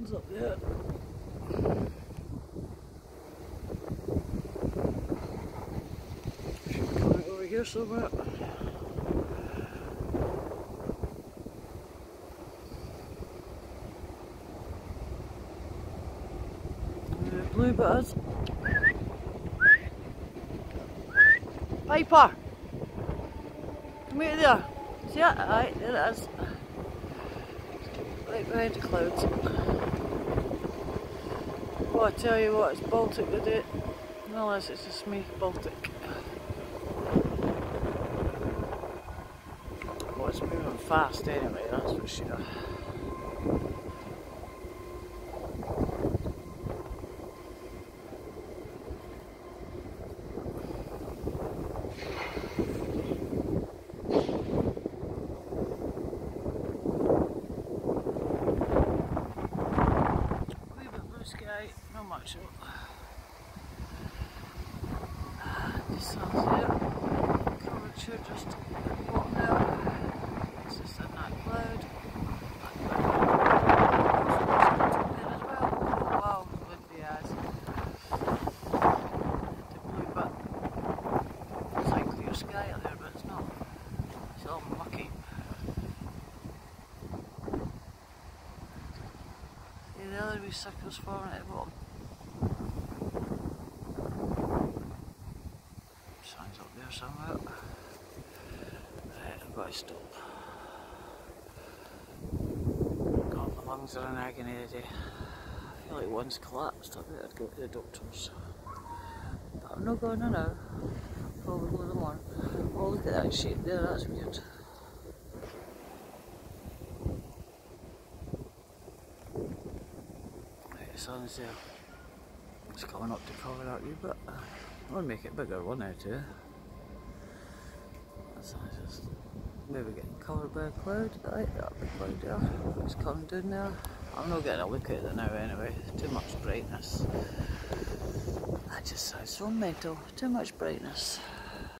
sun's up there. Should be coming over here somewhere. Bluebirds. Piper! Come here there. See it? Aye, there it is. Right behind the clouds. Oh, I tell you what, it's Baltic today. Unless it's just me, Baltic. Oh, it's moving fast anyway, that's for sure. Sky, not much of it. The sun's there, curvature just bottom there. It's just in that cloud. There as well. Oh wow, windy as. The blue bit. It's like clear sky out there, but it's not. It's all mucky. The other wee suckers forming at the bottom. Sun's up there somewhere. Right, I've got to stop. God, my lungs are in agony today. I feel like one's collapsed. I better go to the doctors. But I'm not going in now. I'll probably go tomorrow. Oh, look at that shape there, that's weird. The sun's there. It's coming up to cover that wee bit. I want to make it bigger one now too. That sun's just maybe getting covered by a cloud. Right, that big cloud there. It's coming down there. I'm not getting a look at it now anyway. Too much brightness. That just sounds so mental. Too much brightness.